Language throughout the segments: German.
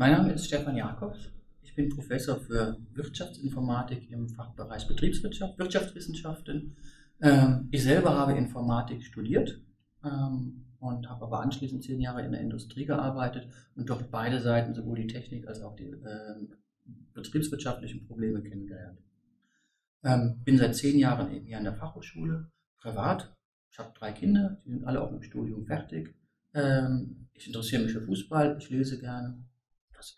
Mein Name ist Stefan Jakobs. Ich bin Professor für Wirtschaftsinformatik im Fachbereich Betriebswirtschaft, Wirtschaftswissenschaften. Ich selber habe Informatik studiert und habe aber anschließend 10 Jahre in der Industrie gearbeitet und dort beide Seiten, sowohl die Technik als auch die betriebswirtschaftlichen Probleme kennengelernt. Bin seit 10 Jahren eben hier an der Fachhochschule, privat. Ich habe 3 Kinder, die sind alle auch mit dem Studium fertig. Ich interessiere mich für Fußball, ich lese gerne. Das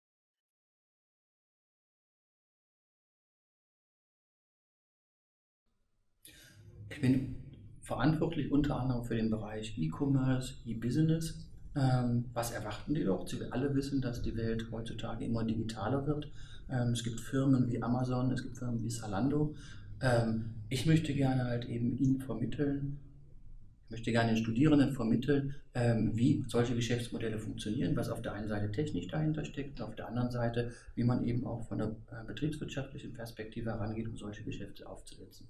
Ich bin verantwortlich unter anderem für den Bereich E-Commerce, E-Business. Was erwarten die dort? Sie alle wissen, dass die Welt heutzutage immer digitaler wird. Es gibt Firmen wie Amazon, es gibt Firmen wie Zalando. Ich möchte gerne halt eben Ihnen vermitteln, ich möchte gerne den Studierenden vermitteln, wie solche Geschäftsmodelle funktionieren, was auf der einen Seite technisch dahinter steckt und auf der anderen Seite, wie man eben auch von der betriebswirtschaftlichen Perspektive herangeht, um solche Geschäfte aufzusetzen.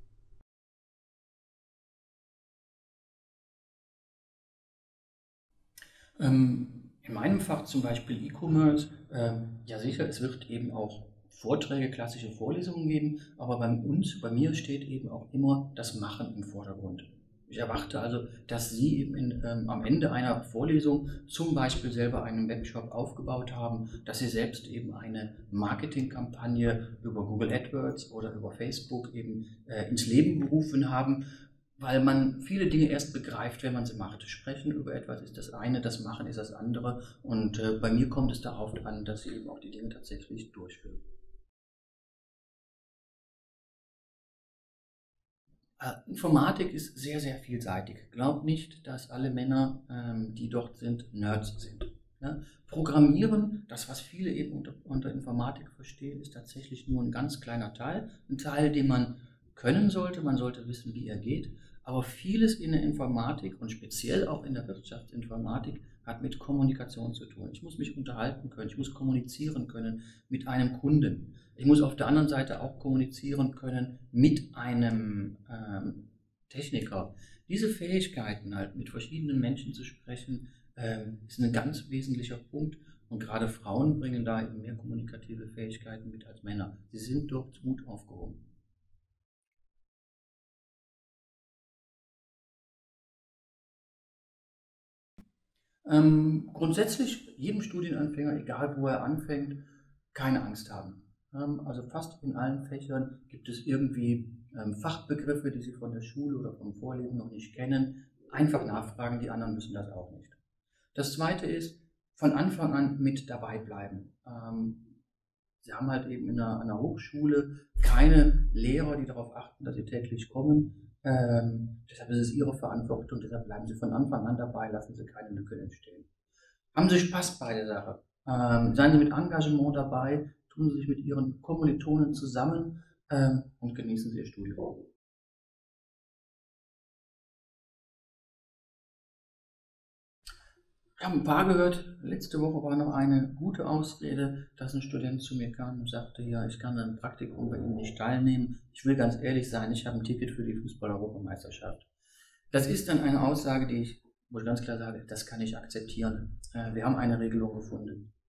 In meinem Fach zum Beispiel E-Commerce, ja sicher, es wird eben auch Vorträge, klassische Vorlesungen geben, aber bei mir steht eben auch immer das Machen im Vordergrund. Ich erwarte also, dass Sie eben am Ende einer Vorlesung zum Beispiel selber einen Webshop aufgebaut haben, dass Sie selbst eben eine Marketingkampagne über Google AdWords oder über Facebook eben ins Leben gerufen haben, weil man viele Dinge erst begreift, wenn man sie macht. Sprechen über etwas ist das eine, das Machen ist das andere. Und bei mir kommt es darauf an, dass ich eben auch die Dinge tatsächlich durchführe. Informatik ist sehr, sehr vielseitig. Glaubt nicht, dass alle Männer, die dort sind, Nerds sind. Ja? Programmieren, das, was viele eben unter Informatik verstehen, ist tatsächlich nur ein ganz kleiner Teil. Ein Teil, den man können sollte. Man sollte wissen, wie er geht. Aber vieles in der Informatik und speziell auch in der Wirtschaftsinformatik hat mit Kommunikation zu tun. Ich muss mich unterhalten können, ich muss kommunizieren können mit einem Kunden. Ich muss auf der anderen Seite auch kommunizieren können mit einem Techniker. Diese Fähigkeiten, halt mit verschiedenen Menschen zu sprechen, ist ein ganz wesentlicher Punkt. Und gerade Frauen bringen da eben mehr kommunikative Fähigkeiten mit als Männer. Sie sind dort gut aufgehoben. Grundsätzlich jedem Studienanfänger, egal wo er anfängt, keine Angst haben. Also fast in allen Fächern gibt es irgendwie Fachbegriffe, die Sie von der Schule oder vom Vorlesen noch nicht kennen. Einfach nachfragen, die anderen müssen das auch nicht. Das Zweite ist, von Anfang an mit dabei bleiben. Sie haben halt eben an einer Hochschule keine Lehrer, die darauf achten, dass sie täglich kommen. Deshalb ist es Ihre Verantwortung, deshalb bleiben Sie von Anfang an dabei, lassen Sie keine Lücken entstehen. Haben Sie Spaß bei der Sache? Seien Sie mit Engagement dabei, tun Sie sich mit Ihren Kommilitonen zusammen und genießen Sie Ihr Studium. Ich habe ein paar gehört. Letzte Woche war noch eine gute Ausrede, dass ein Student zu mir kam und sagte, ja, ich kann am Praktikum bei Ihnen nicht teilnehmen. Ich will ganz ehrlich sein, ich habe ein Ticket für die Fußball-Europameisterschaft. Das ist dann eine Aussage, wo ich ganz klar sage, das kann ich akzeptieren. Wir haben eine Regelung gefunden.